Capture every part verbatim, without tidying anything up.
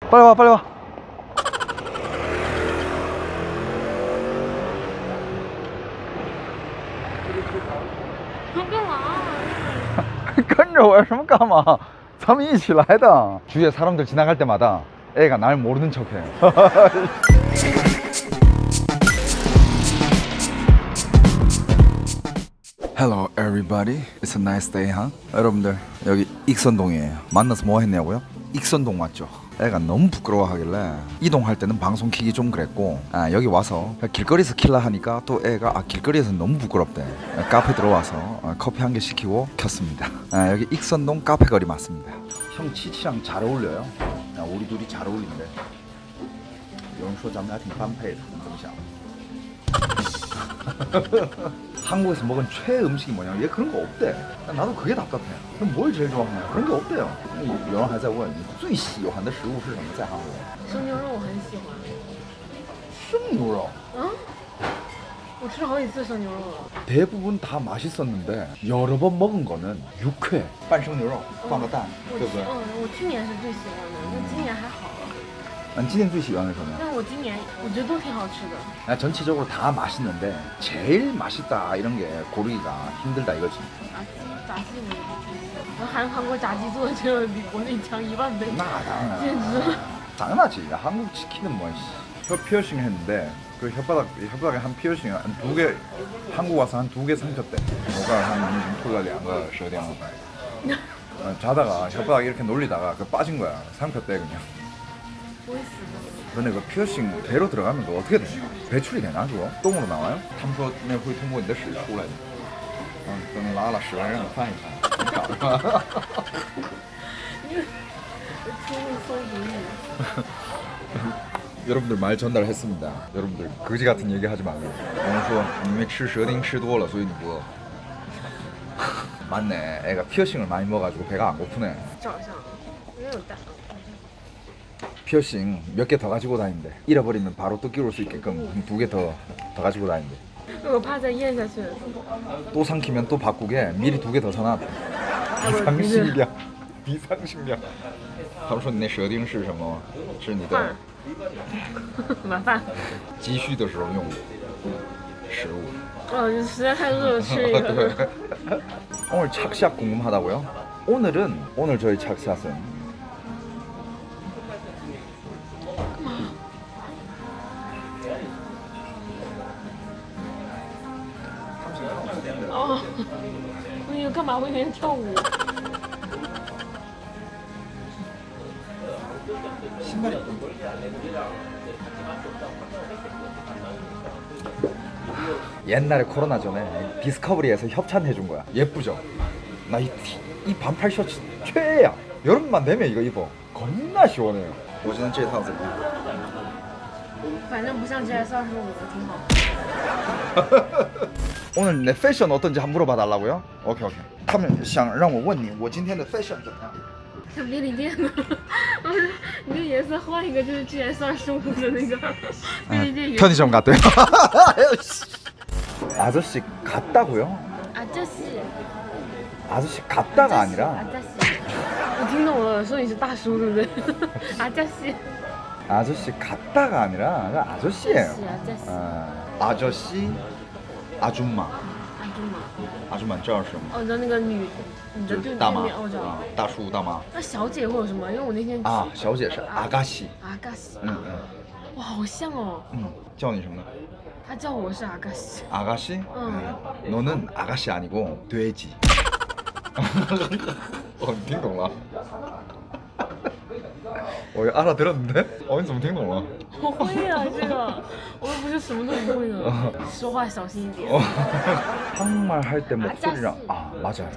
빨리 와 빨리 와. 干嘛？ 跟着我有什么干嘛？咱们一起来的。 주위에 사람들 지나갈 때마다 애가 날 모르는 척해. Hello everybody, it's a nice day, huh? 여러분들 여기 익선동이에요. 만나서 뭐 했냐고요? 익선동 맞죠? 애가 너무 부끄러워하길래 이동할 때는 방송 키기 좀 그랬고, 아, 여기 와서 길거리에서 킬라 하니까 또 애가 아, 길거리에서 너무 부끄럽대. 카페 들어와서 아, 커피 한 개 시키고 켰습니다. 아, 여기 익선동 카페 거리 맞습니다. 형 치치랑 잘 어울려요. 아, 우리 둘이 잘 어울린대. 有人说咱们俩挺般配的，你怎么想？ 한국에서 먹은 최애 음식이 뭐냐? 얘 그런 거 없대. 나도 그게 답답해. 그럼 뭘 제일 좋아하냐? 그런 게 없대요. 有人还在问你最喜欢的食物是什么？在韩国？ 生牛肉我很喜欢。 生牛肉？ 嗯，我吃了好几次生牛肉了。 대부분 다 맛있었는데 여러 번 먹은 거는 육회, 半生牛肉放个蛋，对不对？ 嗯，我去年是最喜欢的，那今年还好了。 난今年最喜欢的什么呀？ 但我今年我觉得都挺好吃的。 나 전체적으로 다 맛있는데 제일 맛있다 이런 게 고르기가 힘들다 이거지. 炸鸡，炸鸡我也不吃。韩韩国炸鸡做的真的比国内强一万倍。 나 당연. 简直。 당연하지. 한국 치킨은 뭐 혀 피어싱 했는데 그 혓바닥 혓바닥에 한 피어싱 한 두 개 한국 와서 한 두 개 삼켰대. 뭐가 한 토가两个舌头. 자다가 혓바닥 이렇게 놀리다가 그 빠진 거야. 삼켰대 그냥. 근데 그 피어싱 배로 들어가면 그 어떻게 되냐? 배출이 되나 그거? 똥으로 나와요? 他们说那会通过你的屎出来的. 아, 그럼 나라屎让你翻一翻. 여러분들 말 전달했습니다. 여러분들 거지 같은 얘기 하지 말고. 我们说你们吃舌钉吃多了所以你不饿. 맞네. 애가 피어싱을 많이 먹어가지고 배가 안 고프네. 长相没有大。 피어싱 몇 개 더 가지고 다닌대. 잃어버리면 바로 또 끼울 수 있게끔 두 개 더 더 가지고 다닌대. 我怕再咽下去。 또 삼키면 또 바꾸게 미리 두 개 더 사놨대. 비상식량. 비상식량. 他们说你那舌钉是什么？是你的晚饭。 急需的时候用的食物. 哦，实在太饿了，吃一个。 오늘 착샷 궁금하다고요? 오늘은 오늘 저희 착샷은 哦，我以为干嘛会跟人跳舞？ 신발이 옛날에 코로나 전에 디스커버리에서 협찬해준 거야. 예쁘죠? 나 이 이 반팔 셔츠 최애야. 여름만 되면 이거 입어. 겁나 시원해요. 我觉得这套怎么样？ 反正不像 G S 二十五的，挺好。 오늘 내 패션 어떤지 한번 물어봐 달라고요? 오케이 오케이. 他们想让我问你我今天的 패션 怎么样？ 像便利店的，你这颜色换一个就是 G S 二十五的那个便利店。 편의점 같대요. 아저씨 같다고요? 아저씨. 아저씨 같다가 아니라. 아저씨. 我听懂了，说你是大叔，对不对？아저씨. 아저씨 같다가 아니라 아저씨예요. 아저씨. 아, 아저씨, 아줌마. 아줌마. 아줌마 知道是什么？ 哦，你知道那个女，你的对大妈对面，哦，我知道。 啊，大叔大妈。 那小姐或者什么？因为我那天啊，小姐是阿嘎西。 阿嘎西。 嗯嗯。 哇，好像哦。 嗯，叫你什么呢？ 他叫我是阿嘎西。 아가씨? 응. 너는 아가씨 아니고 돼지. 어, 听懂了. 어, 알아들었는데? 어, 你怎么听懂了? 我会啊，这个我又不是什么都不会的，说话小心一点。 어, 한국말 할 때 목소리랑 아, 맞아요.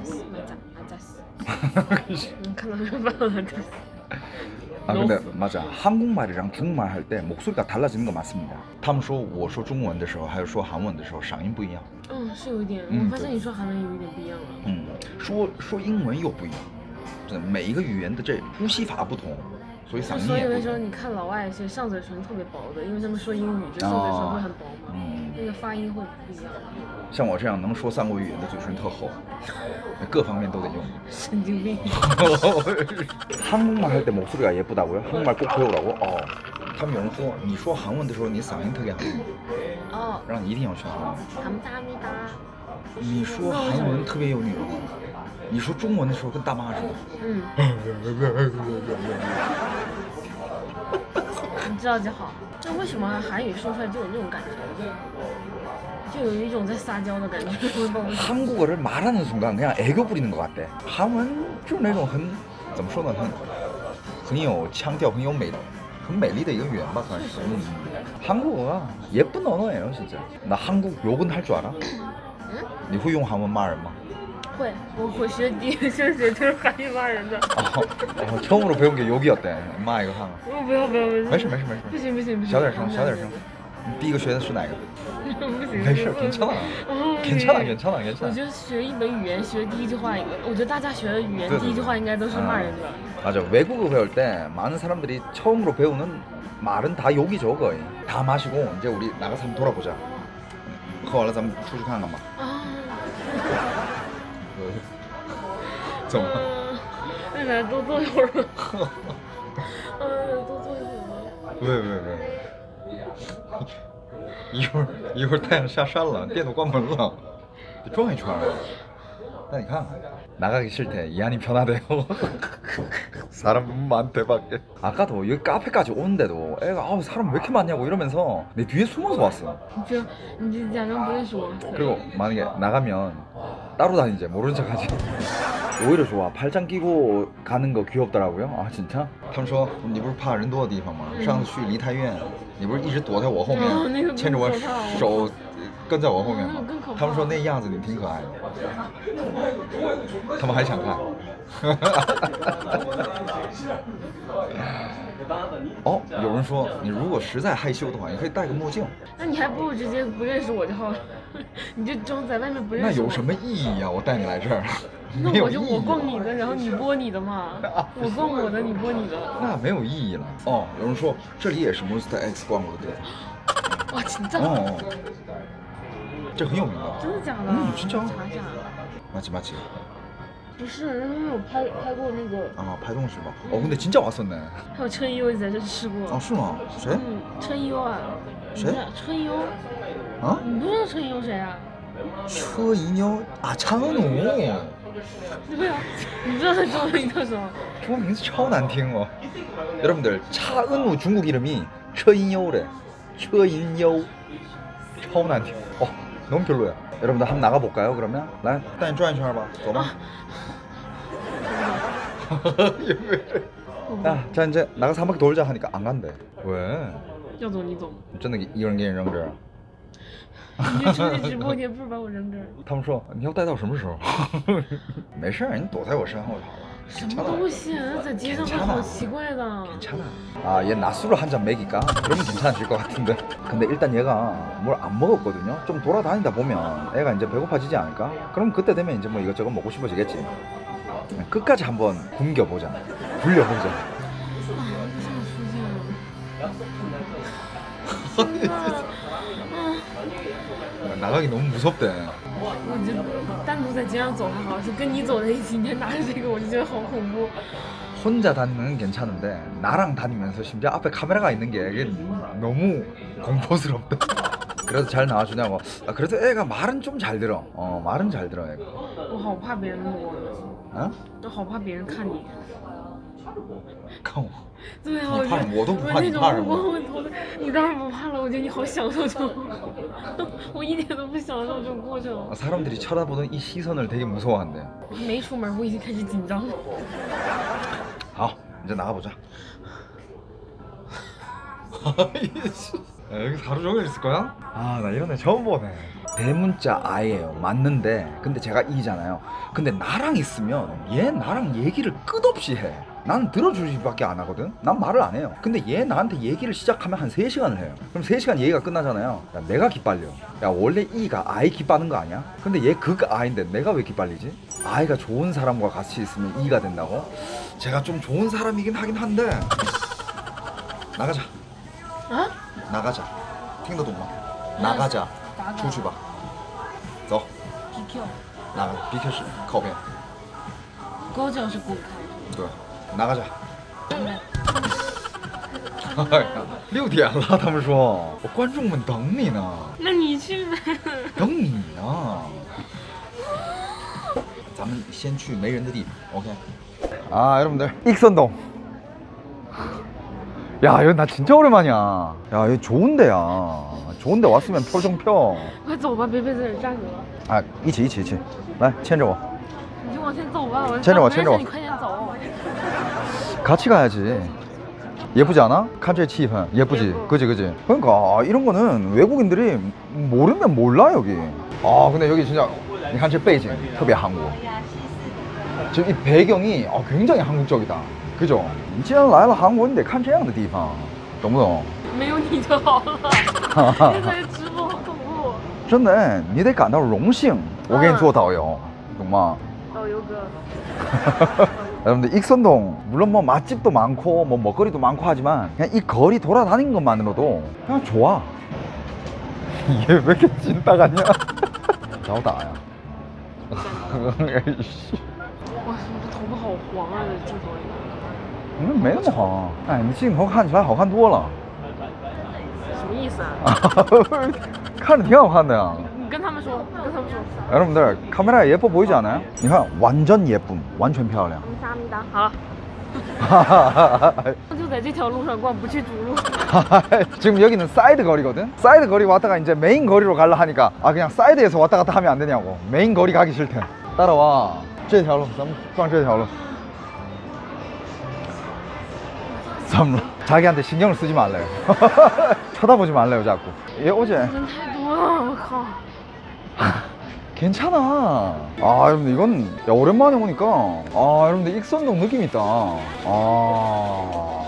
아저씨. 응, 카나메 아 근데 맞아. 한국말이랑 중국말 할 때 목소리가 달라지는 거 맞습니다. 他们说我说中文的时候还有说韩文的时候嗓音不一样。 嗯，是有一点。我发现你说韩文有一点不一样了。 嗯，说说英文又不一样。真的，每一个语言的这呼吸法不同， 所以嗓音所以也不那时候你看老外是上嘴唇特别薄的，因为他们说英语就上嘴唇会很薄嘛， 嗯， 那个发音会不一样。 像我这样能说三国语言的嘴唇特厚，各方面都得用。 神经病。 한국말 할 때 목소리가 예쁘다고요? 한국말 꼭 배우라고? 어. 他们有人说你说韩文的时候你嗓音特别好， 哦， 让你一定要学韩文。 감사합니다。 你说韩文特别有女人味，你说中文的时候跟大妈似的。 嗯，你知道就好。那为什么韩语说出来就有那种感觉？就有一种在撒娇的感觉。 한국어를 말하는 순간 그냥 애교 부리는 것 같대. 한문 좀那种很怎么说呢，很很有腔调，很有美，很美丽的一个语言吧，算是。嗯， 한국어가 예쁜 언어예요, 진짜. 나 한국 욕은 할 줄 알아? 嗯， 你会用韩文骂人吗？ 会，我会学第一个先学就是韩语骂人的。 어, 어, 처음으로 배운 게 욕이었대. 엄마 이거 하나. 不不要不要不要。 没事没事没事。 不行不行不行。 小点声，小点声。你第一个学的是哪个？ 不行。 没事，괜찮아。괜찮아 괜찮아 괜찮아。 我觉得学一门语言学第一句话，我觉得大家学的语言第一句话应该都是骂人的。 맞아. 외국어 배울 때 많은 사람들이 처음으로 배우는 말은 다 욕이죠, 거의. 다 마시고 이제 우리 나가서 한번 돌아보자. 喝完了咱们出去看看吧。 啊。 怎么？ 那咱多坐一会儿吧。嗯，多坐一会儿吧。 喂喂喂！一会儿一会儿太阳下山了，店都关门了，得转一圈啊。那你看看， 나가기 싫대. 이한이 편하대요. 사람 많대 밖에. 아까도 여기 카페까지 오는데도 애가 아우 사람 왜 이렇게 많냐고 이러면서 내 뒤에 숨어서 왔어. 你就你就假装不认识我。 그리고 만약에 나가면 따로 다니지 모르는 척하지. 오히려 좋아. 팔짱 끼고 가는 거 귀엽더라고요. 아 진짜? 他们说你不是怕人多的地方吗？上次去梨泰院，你不是一直躲在我后面，牵着我手跟在我后面吗？他们说那样子你挺可爱的。他们还想看。哦，有人说你如果实在害羞的话，你可以戴个墨镜。 那你还不如直接不认识我就好了，你就装在外面不认识我。 那有什么意义呀？我带你来这儿。 那我就我逛你的，然后你播你的嘛。我逛我的，你播你的。 那没有意义了。哦，有人说这里也是 Monster X 逛过的地方。 哇，진짜？ 哦，这很有名的。 真的假的？ 嗯，真的。 查一下。 맞지맞지。 不是，人家有拍拍过那个。 啊，拍东西吗？哦，근데 진짜 왔었네。 还有车优也在这吃过。 哦，是吗？谁？ 嗯，车优啊。 谁？ 车优。 啊？ 你不知道车优谁啊？ 车银优啊，차은우。 对啊，你知道他中文名叫什么？ 中文名字超难听哦。 여러분들 차은우 중국 이름이车银优래。 车银优 超难听。 어, 너무 별로야. 여러분들 한번 나가볼까요 그러면? 来带你转一圈吧，走吧。 야, 자 이제 나가서 한 바퀴 돌자 하니까 안 간대. 왜? 要走你走。 真的一个人给你扔这儿？ 你出去直播，你也不是把我扔这儿。 他们说你要待到什么时候？没事，你躲在我身后就好了。 什么东西啊？在街上会好奇怪的。 괜찮아. 아, 얘 낮술을 한 잔 먹일까? 그러면 괜찮아질 것 같은데. 근데 일단 얘가 뭘 안 먹었거든요. 좀 돌아다니다 보면 애가 이제 배고파지지 않을까? 그럼 그때 되면 이제 뭐 이것저것 먹고 싶어지겠지. 끝까지 한번 굶겨보자. 굴려보자. 나가기 너무 무섭대. 我就单独在街上走还好，是跟你走在一起，你还拿着这个，我就觉得好恐怖。 혼자 다니면 괜찮은데 나랑 다니면서 심지어 앞에 카메라가 있는 게 이게 너무 공포스럽다. 그래서 잘 나와주냐고. 아, 그래도 애가 말은 좀 잘 들어. 어, 말은 잘 들어 애가. 我好怕别人摸， 어? 我好怕别人看你。 看我。 对啊，我怕我都不怕，你那种怕什么？ 我我你当然不怕了，我觉得你好享受这种，我一点都不享受这种过程。 사람들이 쳐다보던 이 시선을 되게 무서워한대. 我还没出门，我已经开始紧张了。 好, 이제 나가보자. 야, 여기서 하루 종일 있을 거야? 아, 나 이런 애 처음 보네. 대문자 아이예요. 맞는데 근데 제가 이잖아요. 근데 나랑 있으면 얘 나랑 얘기를 끝없이 해. 나는 들어주기밖에 안 하거든. 난 말을 안 해요. 근데 얘 나한테 얘기를 시작하면 한 세 시간을 해요. 그럼 세 시간 얘기가 끝나잖아요. 야, 내가 기빨려. 야, 원래 이가 아이 기빠는 거 아니야? 근데 얘 극 아인데 내가 왜 기빨리지? 아이가 좋은 사람과 같이 있으면 이가 된다고? 제가 좀 좋은 사람이긴 하긴 한데. 나가자. 어? 나가자. 팅더 동마. 나가자. 나가. 出去吧. 走. 비켜. 나가. 비켜시. 靠边. 哥就是滚开。 对. 나가자. 对。 哎呀，六点了，他们说，我观众们等你呢， 那你去呗。 等你呢。咱们先去没人的地方 ，OK？ 아 여러분들 익선동. 야 여기 나 진짜 오랜만이야. 야 여기 좋은데야. 좋은데 왔으면 표 좀 펴. 快走吧，别别在这站着了。 아一起一起一起，来牵着我。 你就往前走吧，我牵着我牵着我你快点走。 같이 가야지. 예쁘지 않아? 칸제 치판 예쁘지? 예뻐. 그지 그지? 그러니까 이런 거는 외국인들이 모르면 몰라 여기. 아 근데 여기 진짜 칸제 베이징特别 한국. 지금 이 배경이 어, 굉장히 한국적이다. 그죠? 你既然来了韩国你得看这样的地方，懂不懂？ 没有你就好了。现在直播好恐怖。 真的，你得感到荣幸，我给你做导游，懂吗？ 导游哥。 여러분들 익선동 물론 뭐 맛집도 많고 뭐 먹거리도 많고 하지만 그냥 이 거리 돌아다니는 것만으로도 그냥 좋아. 얘 왜 이렇게 찐따 같냐? 나오다야. 哇塞，你这头发好黄啊，这镜头里。 嗯，没那么好。哎，你镜头看起来好看多了。 什么意思啊？ 看着挺好看的呀。 你跟他们说，你跟他们说。 여러분들 카메라 예뻐 보이지 않아요? 你看 완전 예쁨, 완전 漂亮. 감사합니다. 好了。就在这条路上逛，不去主路。 지금 여기는 사이드 거리거든? 사이드 거리 왔다가 이제 메인 거리로 가려 하니까 아 그냥 사이드에서 왔다 갔다 하면 안 되냐고. 메인 거리 가기 싫대. 따라와. 这条路咱们逛这条路. 잠깐 자기한테 신경을 쓰지 말래요. 쳐다보지 말래요 자꾸. 얘 어제 人太多了，我靠。 괜찮아. 아 여러분들 이건 야, 오랜만에 오니까 아 여러분들 익선동 느낌 있다. 아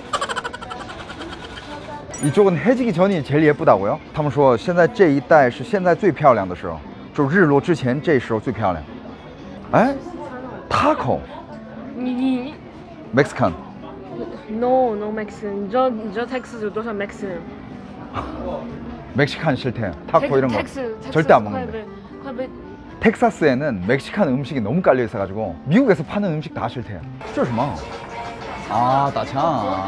이쪽은 해지기 전이 제일 예쁘다고요? 他们说现在这一带是现在最漂亮的时候，就日落之前这时候最漂亮。哎 ，taco 你你 Mexican No no Mexican， 你知道你知道 Texas 有多少 Mexican？ 멕시칸 싫대. 타코 이런 거 Texas 절대 안 먹는데. 快被 텍사스에는 멕시칸 음식이 너무 깔려 있어가지고 미국에서 파는 음식 다 싫대요. 这是什么? 아, 따창.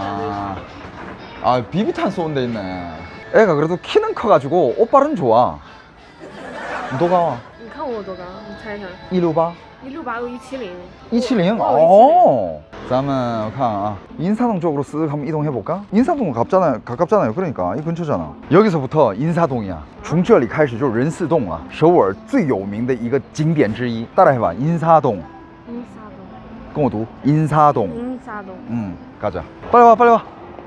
아, 비비탄 쏘는 데 있네. 애가 그래도 키는 커가지고 옷발은 좋아. 너가 你看我多高？你猜猜。 一六八一六八，我一七零。 一七零? 어, 오. 그러면 아, 인사동 쪽으로 쓱 한번 이동해 볼까? 인사동은 가깝잖아요. 가깝잖아요. 그러니까 이 근처잖아. 여기서부터 인사동이야. 从这里开始就是仁寺洞啊，首尔最有名的一个景点之一。따라해 봐. 인사동. 인사동. 跟我读 인사동. 인사동. 응, 가자. 빨리 와, 빨리 와.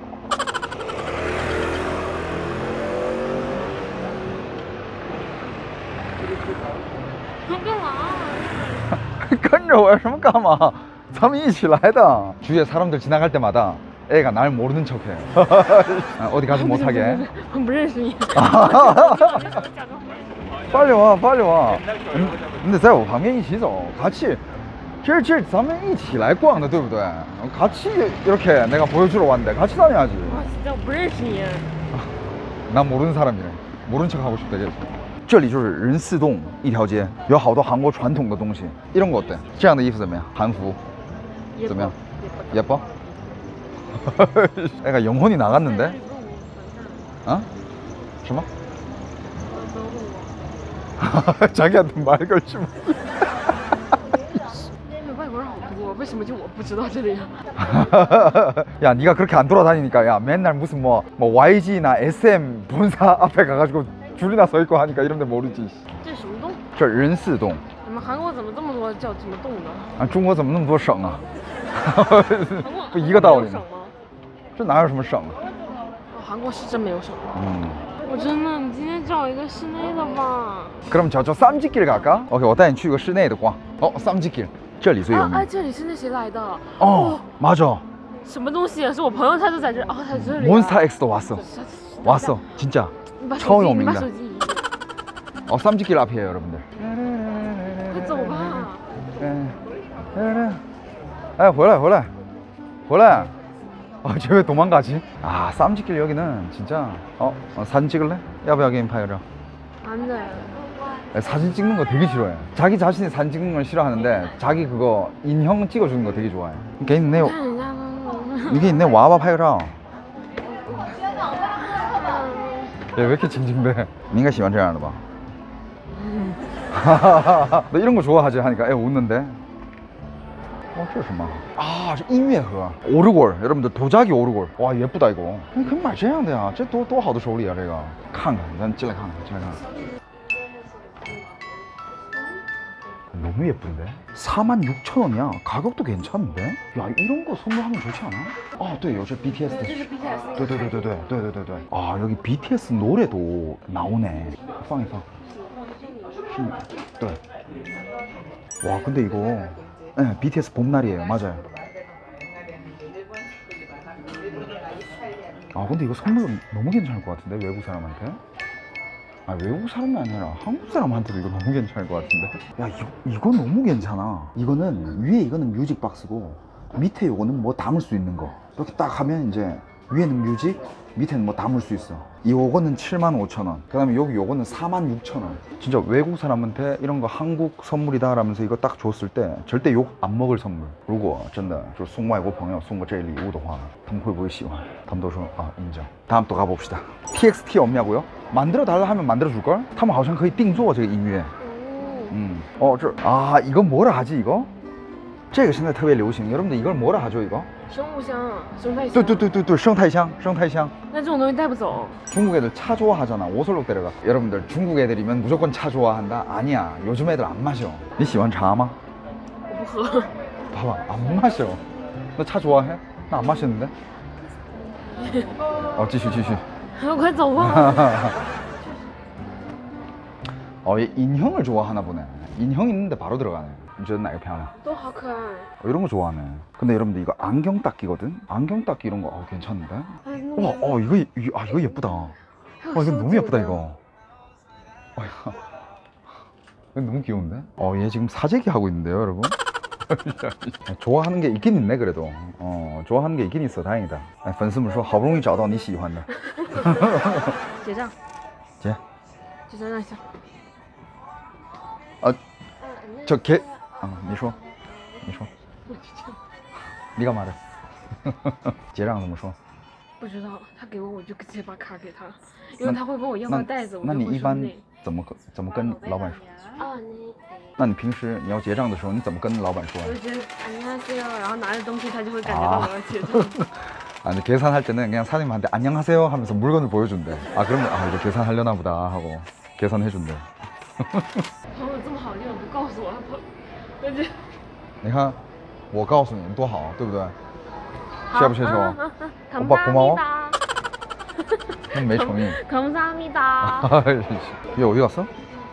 跟着我有什么干嘛？咱们一起来的。 주위에 사람들 지나갈 때마다 애가 날 모르는 척해. 어디 가서 못하게. 不认识你。 빨리 와, 빨리 와. 근데 在我旁边一起走, 같이. 这这咱们一起来逛的对不对? 같이 이렇게 내가 보여주러 왔는데 같이 다녀야지. 와 진짜 不认识你. 난 모르는 사람이네. 모른 척 하고 싶다. 这里就是仁寺洞一条街，有好多韩国传统的东西。이런 거 어때? 这样的衣服怎么样? 한服怎么样? 예뻐? 애가 영혼이 나갔는데? 어? 什么? 자기한테 말 걸지 마. 外国人好多，为什么就我不知道这里？ 야, 네가 그렇게 안 돌아다니니까 야, 맨날 무슨 뭐, 뭐 와이지나 에스엠 본사 앞에 가가지고 줄이나 서 있고 하니까 이런 데 모르지. 这是什么洞？ 这仁寺洞。 你们韩国怎么这么多叫什么洞呢？ 啊，中国怎么那么多省啊？ 韩国不一个道理吗？ 韩国有省吗？ 这哪有什么省啊？ 哦，韩国是真没有省。 嗯。 我真的，你今天找一个室内的吧。 그럼 저저 쌈짓길 갈까? 오케이, 我带你去个室内的逛. 어, 쌈짓길. 这里最有啊， 名。 哎，这里是那谁来的？ 哦，맞아。 什么东西？是我朋友，他就在这。哦，他在这里啊。 몬스타 X도 왔어. 왔어. 진짜. 你把手超机， 有你名的。 把手机移。 어, 쌈짓길 앞이에요, 여러분들. 快走吧。 哎，回来，回来，回来。 아, 쟤 왜 도망가지? 아, 쌈짓길 여기는 진짜. 어, 어 사진 찍을래? 야부야 게임 파이러. 안 돼. 사진 찍는 거 되게 싫어해. 자기 자신이 사진 찍는 걸 싫어하는데 자기 그거 인형 찍어주는 거 되게 좋아해. 이게 있네. 看人家呢。 이게 있네. 와봐 파이러. 얘 왜 이렇게 징징대? 니가喜欢这样的吧? 너 이런 거 좋아하지? 하니까 애 웃는데. 어, 这是什么? 아, 音乐盒 오르골. 여러분들 도자기 오르골. 와, 예쁘다 이거. 아니, 그럼买这样的呀. 这多多好的手里啊这个. 看看, 난进来看看, 进来看看. 너무 예쁜데? 사만 육천 원이야. 가격도 괜찮은데? 야, 이런 거 선물하면 좋지 않아? 아, 对, 요새 비티에스. 这是 B T S 那个。 对对对对对对对对对. 아, 여기 비티에스 노래도 나오네. 放一放. 네. 와, 근데 이거 네, 비티에스 봄날이에요. 맞아요. 아, 근데 이거 선물 너무 괜찮을 것 같은데, 외국 사람한테? 아, 외국 사람이 아니라 한국 사람한테도 이거 너무 괜찮을 것 같은데? 야, 이거, 이거 너무 괜찮아. 이거는 위에 이거는 뮤직 박스고 밑에 요거는 뭐 담을 수 있는 거. 이렇게 딱 하면 이제 위에는 뮤직, 밑에는 뭐 담을 수 있어. 요거는 칠만 오천 원. 그 다음에 여기 요거는 사만 육천 원. 진짜 외국 사람한테 이런 거 한국 선물이다 라면서 이거 딱 줬을 때 절대 욕 안 먹을 선물. 如果真的就送外国朋友送过这礼物的话他们会不会喜欢?他们都说啊 인정. 다음 또 가봅시다. 티엑스티 없냐고요? 만들어 달라 하면 만들어 줄걸? 他们好像可以定做这个音乐. 음. 어, 저, 아, 이거 뭐라 하지 이거? 这个现在特别流行. 여러분들 이걸 뭐라 하죠 이거? 生物箱，生态箱。 对对对对对, 生态箱, 生态箱. 那这种东西带不走。 중국 애들 차 좋아하잖아. 오설록 데려가. 여러분들 중국 애들이면 무조건 차 좋아한다? 아니야. 요즘 애들 안 마셔. 니喜欢茶吗? 我不喝。 봐봐, 안 마셔. 너 차 좋아해? 나 안 마시는데? 어, 继续继续. 快走吧。 어, 얘 인형을 좋아하나 보네. 인형 있는데 바로 들어가네. 이제 나이가 편해. 都好可爱。 어, 이런 거 좋아하네. 근데 여러분들 이거 안경 닦기거든? 안경 닦기 이런 거 어, 괜찮은데? 哎，那 와, 어, 이거, 이거, 아, 이거 예쁘다. 와, 还有 이거 收 너무 酒 예쁘다 的 이거. 어, 이거. 이거 너무 귀여운데? 어, 얘 지금 사재기 하고 있는데요, 여러분? 좋아하는 게 있긴 있네 그래도. 어, 좋아하는 게 있긴 있어. 다행이다. 粉丝们说好不容易找到你喜欢的. 结账。 结。 结账让一下。 아, 저 개. 어, 你说你说 네가 말해. 结账怎么说? 不知道，他给我我就直接把卡给他，因为他会问我要不要袋子，我就那你一般会说那。 怎么怎么跟老板说？ 哦，你。 那你平时你要结账的时候，你怎么跟老板说？ 我就觉得안녕하세요，然后拿着东西，他就会感觉到我要结账。 아, 근데 계산할 때는 그냥 사장님한테 안녕하세요 하면서 물건을 보여준대. 아, 그러면 아, 이거 계산하려나 보다 하고 계산해준대. 朋友这么好，你怎么不告诉我？他，而且。 你看，我告诉你多好，对不对？谢不谢求？ 오빠 고마워. 매诚意. 감사합니다. 얘 어디 갔어?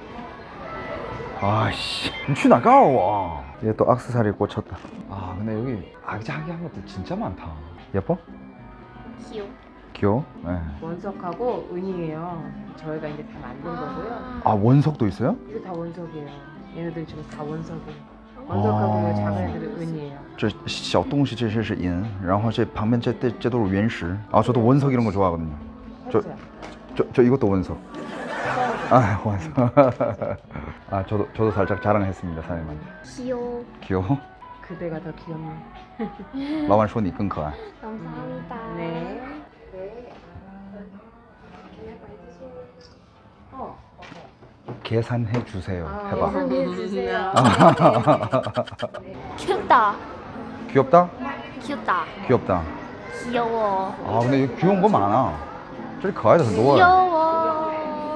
아씨, 니去哪告诉我? 얘 또 액세서리 꽂혔다. 아, 근데 여기 아기자기한 것들 진짜 많다. 예뻐? 귀여워. 귀여워? 네. 원석하고 은이에요. 저희가 이제 다 만든 거고요. 아, 원석도 있어요? 이거 다 원석이에요. 얘네들 지금 다 원석이에요. 원석하고 이 작은 애들은 은이에요. 这小东西这些是银，然后这旁边这这这都是原石. 아, 저도 원석 이런 거 좋아하거든요. 저, 저, 저 이것도 원석. 아, 원석. 아, 저도 저도 살짝 자랑했습니다, 사장님한테. 귀여워. 귀여워? 그대가 더 귀엽네. 老板说你更可爱. 감사합니다. 네. 계산해 주세요. 해봐. 계산해 주세요. 네. 귀엽다. 귀엽다? 귀엽다. 귀엽다. 귀여워. 아, 근데 여기 귀여운 거 많아. 저기可爱的很多. 귀여워.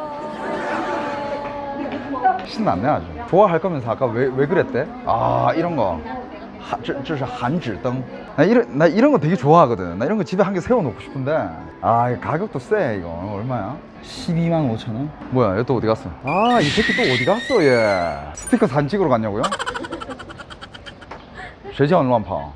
신났네 아주. 좋아할 거면서 아까 왜, 왜 그랬대? 아, 이런 거. 하, 저, 저, 저 한지등. 나 이런, 나 이런 거 되게 좋아하거든. 나 이런 거 집에 한 개 세워놓고 싶은데. 아, 이거 가격도 세 이거. 얼마야? 십이만 오천 원? 뭐야, 얘 또 어디 갔어? 아, 이 새끼 또 어디 갔어 얘? 스티커 사진 찍으러 갔냐고요? 谁叫你乱跑？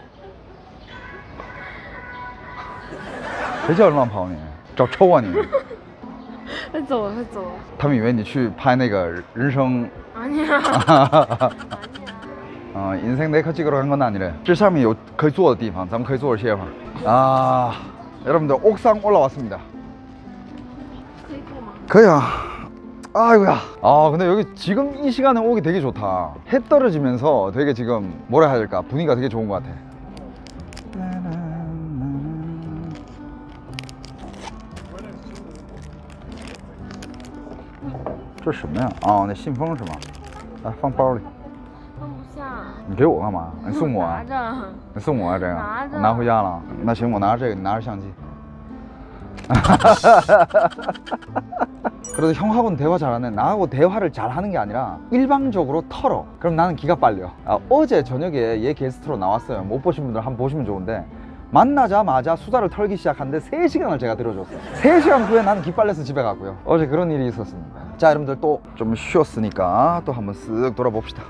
谁叫你乱跑你？找抽啊你！ 他走了，他走了。 他们以为你去拍那个人生 아니야. 아니야. 어, 인생 네컷 찍으러 간 건 아니래. 저 사람이 요, 거기 坐的地方,咱们可以坐着歇会儿. 아, 여러분들 옥상 올라왔습니다. 可以坐吗? 그야. 아이고야. 아, 근데 여기 지금 이 시간에 오기 되게 좋다. 해 떨어지면서 되게 지금 뭐라 해야 될까? 분위기가 되게 좋은 것 같아. 这什么呀？哦，那信封是吗？来放包里。 放不下。 你给我干嘛？你送我啊？ 拿着。 你送我啊？这个？ 拿着。 拿回家了？那行，我拿着这个，你拿着相机。그래도 형하고는 대화 잘하네. 나하고 대화를 잘하는 게 아니라 일방적으로 털어. 그럼 나는 기가 빨려. 아, 어제 저녁에 얘 게스트로 나왔어요. 못 보신 분들 한번 보시면 좋은데 만나자마자 수다를 털기 시작하는데 세 시간을 제가 들어줬어요. 세 시간 후에 나는 기빨려서 집에 갔고요. 어제 그런 일이 있었습니다. 자, 여러분들 또 좀 쉬었으니까 또 한번 쓱 돌아봅시다.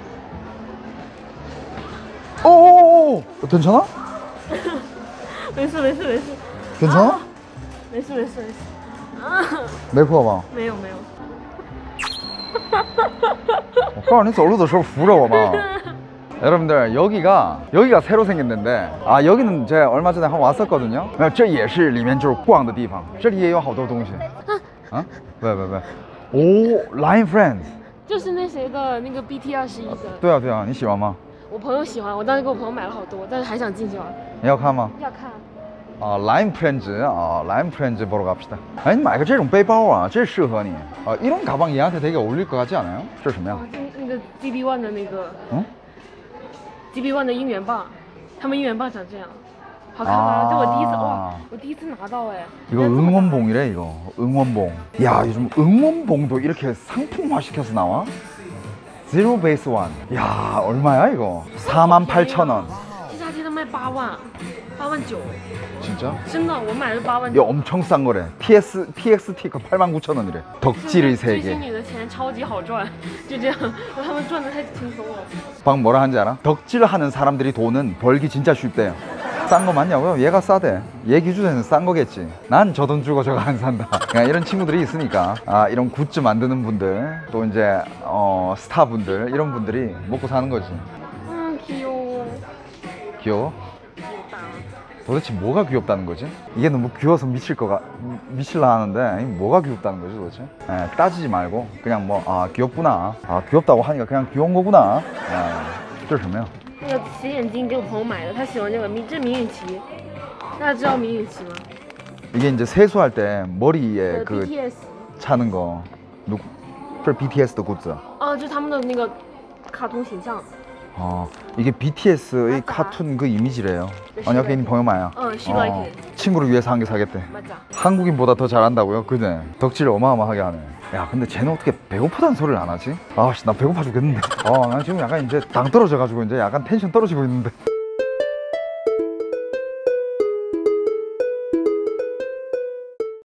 오오오! 괜찮아? 没事没事没事。 괜찮아? 没事没事没事。 没破吧？ 没有没有。 我告诉你走路的时候扶着我嘛。 여러분들 여기가 여기가 새로 생긴 데인데 아 여기는 제가 얼마 전에 한번 왔었거든요. 这也是里面就是逛的地方，这里也有好多东西。啊？喂喂喂，哦 ，Line Friends， 就是那谁的那个 B T 二十一的。 对啊对啊，你喜欢吗？ 我朋友喜欢，我当时给我朋友买了好多，但是还想进去玩。 你要看吗？ 要看。 啊 ，Line Friends啊 ，Line Friends 보러 갑시다。哎，你买个这种背包啊，这适合你啊。이런 가방 얘한테 되게 어울릴 것 같지 않아요？这是什么呀？ 那个 G B One 的那个。 嗯。 G B One 的应援棒，他们应援棒长这样，好看吗？这我第一次哇，我第一次拿到哎。 이거 응원봉이래 이거 응원봉. 야 요즘 응원봉도 이렇게 상품화 시켜서 나와? Zero Base One. 야 얼마야 이거? 사만 팔천 원. 这家店他卖八万，八万九。 진짜? 真的，我买了八万 이거 九。 엄청 싼 거래. 티엑스 TX 티커 팔만 구천 원이래. 덕질의 追 세계. 星女的钱超级好赚，就这样，他们赚的太轻松了。 방 뭐라 하는지 알아? 덕질하는 사람들이 돈은 벌기 진짜 쉽대요. 싼 거 맞냐고요? 얘가 싸대. 얘 기준에는 싼 거겠지. 난 저 돈 주고 저거 안 산다. 그냥 이런 친구들이 있으니까 아 이런 굿즈 만드는 분들 또 이제 어 스타분들 이런 분들이 먹고 사는 거지. 음 귀여워. 귀여워? 귀엽다. 도대체 뭐가 귀엽다는 거지? 이게 너무 귀여워서 미칠 거가 미칠라 하는데 이게 뭐가 귀엽다는 거지 도대체? 에, 따지지 말고 그냥 뭐 아 귀엽구나. 아 귀엽다고 하니까 그냥 귀여운 거구나. 에, 这是什么呀? 那个洗眼巾给我朋友买的，他喜欢这个明，这是明雨琦，大家知道明雨琦吗？ 이게 이제 세수할 때 머리에 呃 그 B T S。 차는 거 누구? 这是 B T S 的 굿즈. 哦，就是他们的那个卡通形象。 아 이게 비티에스의 맞아. 카툰 그 이미지래요. 네, 아니야, she 걔 like 보여마야. 어, she like it. 친구를 위해서 한 개 사겠대. 맞아. 한국인보다 더 잘한다고요? 그네. 덕질 어마어마하게 하네. 야, 근데 쟤는 어떻게 배고프다는 소리를 안 하지? 아씨, 나 배고파 죽겠는데. 아, 난 지금 약간 이제 당 떨어져가지고 이제 약간 텐션 떨어지고 있는데.